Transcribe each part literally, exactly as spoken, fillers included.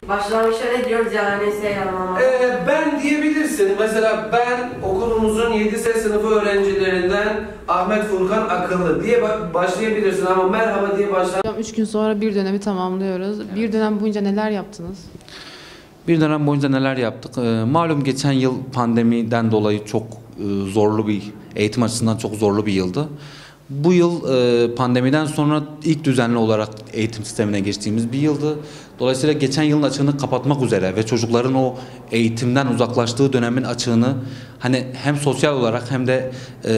Başlangıçta ne diyoruz yani Seyhan'a? Ee, ben diyebilirsin. Mesela ben okulumuzun yedi S sınıfı öğrencilerinden Ahmet Furkan Akıllı diye başlayabilirsin ama merhaba diye başla. Üç gün sonra bir dönemi tamamlıyoruz. Bir dönem boyunca neler yaptınız? Bir dönem boyunca neler yaptık? Ee, malum geçen yıl pandemiden dolayı çok e, zorlu bir, eğitim açısından çok zorlu bir yıldı. Bu yıl e, pandemiden sonra ilk düzenli olarak eğitim sistemine geçtiğimiz bir yıldı. Dolayısıyla geçen yılın açığını kapatmak üzere ve çocukların o eğitimden uzaklaştığı dönemin açığını hani hem sosyal olarak hem de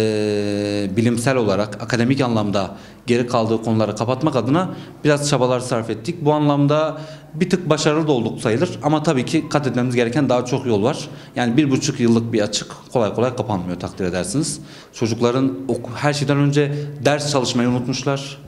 e, bilimsel olarak akademik anlamda geri kaldığı konuları kapatmak adına biraz çabalar sarf ettik. Bu anlamda bir tık başarılı da olduk sayılır ama tabii ki kat etmemiz gereken daha çok yol var. Yani bir buçuk yıllık bir açık kolay kolay kapanmıyor takdir edersiniz. Çocukların her şeyden önce ders çalışmayı unutmuşlar.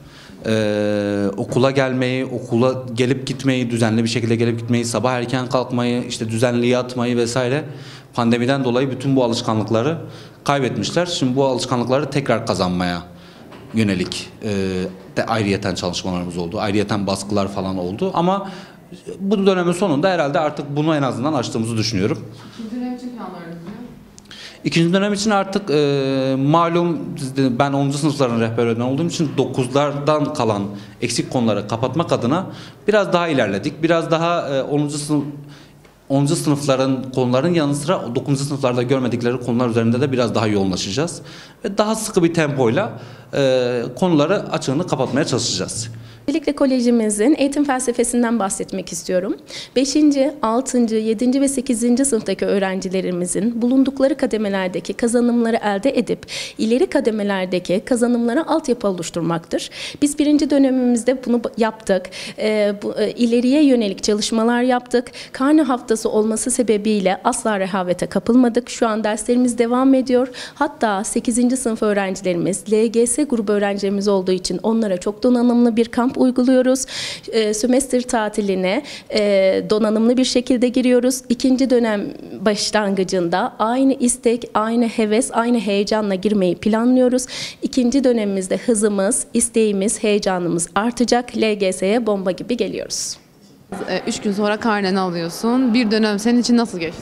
Ee, okula gelmeyi, okula gelip gitmeyi, düzenli bir şekilde gelip gitmeyi, sabah erken kalkmayı, işte düzenli yatmayı vesaire pandemiden dolayı bütün bu alışkanlıkları kaybetmişler. Şimdi bu alışkanlıkları tekrar kazanmaya yönelik e, de ayrıyeten çalışmalarımız oldu. Ayrıyeten baskılar falan oldu ama bu dönemin sonunda herhalde artık bunu en azından aştığımızı düşünüyorum. İkinci dönem için planlarınız ne? İkinci dönem için artık e, malum ben onuncu sınıfların rehber öğretmeni olduğum için dokuzlardan kalan eksik konuları kapatmak adına biraz daha ilerledik. Biraz daha e, onuncu sınıf onuncu sınıfların konuların yanı sıra dokuzuncu sınıflarda görmedikleri konular üzerinde de biraz daha yoğunlaşacağız. Ve daha sıkı bir tempoyla e, konuları açığını kapatmaya çalışacağız. Öncelikle kolejimizin eğitim felsefesinden bahsetmek istiyorum. beşinci, altıncı, yedinci ve sekizinci sınıftaki öğrencilerimizin bulundukları kademelerdeki kazanımları elde edip ileri kademelerdeki kazanımlara altyapı oluşturmaktır. Biz birinci dönemimizde bunu yaptık. E, bu, e, ileriye yönelik çalışmalar yaptık. Karne haftası olması sebebiyle asla rehavete kapılmadık. Şu an derslerimiz devam ediyor. Hatta sekizinci sınıf öğrencilerimiz, L G S grubu öğrencilerimiz olduğu için onlara çok donanımlı bir kamp uyguluyoruz. E, sömestr tatiline e, donanımlı bir şekilde giriyoruz. İkinci dönem başlangıcında aynı istek, aynı heves, aynı heyecanla girmeyi planlıyoruz. İkinci dönemimizde hızımız, isteğimiz, heyecanımız artacak. L G S'ye bomba gibi geliyoruz. Üç gün sonra karneni alıyorsun. Bir dönem senin için nasıl geçti?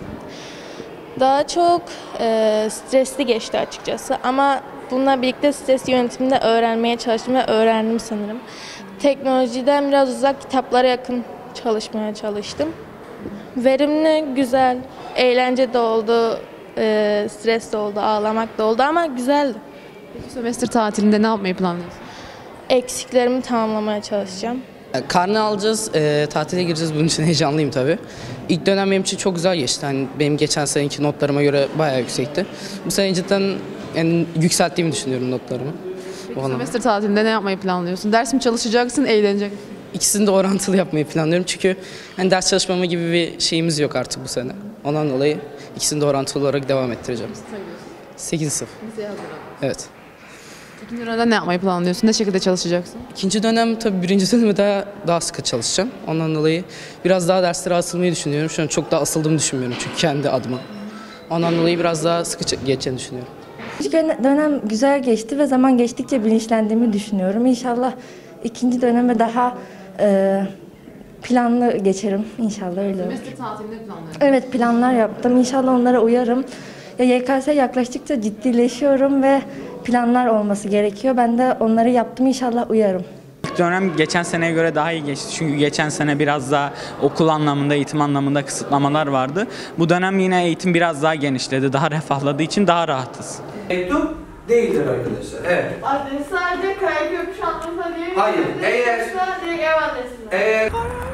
Daha çok e, stresli geçti açıkçası ama bununla birlikte stres yönetiminde öğrenmeye çalıştım ve öğrendim sanırım. Teknolojiden biraz uzak, kitaplara yakın çalışmaya çalıştım. Verimli, güzel, eğlence de oldu, e, stres de oldu, ağlamak da oldu ama güzeldi. Peki sömestr tatilinde ne yapmayı planlıyorsun? Eksiklerimi tamamlamaya çalışacağım. Karne alacağız, e, tatile gireceğiz. Bunun için heyecanlıyım tabii. İlk dönem benim için çok güzel geçti. Yani benim geçen seneki notlarıma göre bayağı yüksekti. Bu sene cidden yani yükselttiğimi düşünüyorum notlarımı. Peki sömestr tatilinde ne yapmayı planlıyorsun? Ders mi çalışacaksın, eğlenecek misin? İkisini de orantılı yapmayı planlıyorum. Çünkü hani ders çalışmama gibi bir şeyimiz yok artık bu sene. Ondan dolayı ikisini de orantılı olarak devam ettireceğim. sekizinci sınıf. Evet. İkinci dönemde ne yapmayı planlıyorsun? Ne şekilde çalışacaksın? İkinci dönem tabii birinci döneme daha, daha sıkı çalışacağım. Ondan dolayı biraz daha derslere asılmayı düşünüyorum. Şu an çok daha asıldığımı düşünmüyorum çünkü kendi adıma. Ondan dolayı biraz daha sıkı geçeceğini düşünüyorum. İlk dönem güzel geçti ve zaman geçtikçe bilinçlendiğimi düşünüyorum. İnşallah ikinci döneme daha e, planlı geçerim. İnşallah öyle olur. Sömestr tatilinde planlar. Evet, planlar yaptım. İnşallah onlara uyarım. Ya Y K S yaklaştıkça ciddileşiyorum ve planlar olması gerekiyor. Ben de onları yaptım. İnşallah uyarım. İlk dönem geçen seneye göre daha iyi geçti. Çünkü geçen sene biraz daha okul anlamında, eğitim anlamında kısıtlamalar vardı. Bu dönem yine eğitim biraz daha genişledi. Daha refahladığı için daha rahatız. Mektup değildir arkadaşlar. Evet. Adresi sadece Karaköprü Şanlıurfa diye. Hayır. Eğer direkt ev adresi. Eğer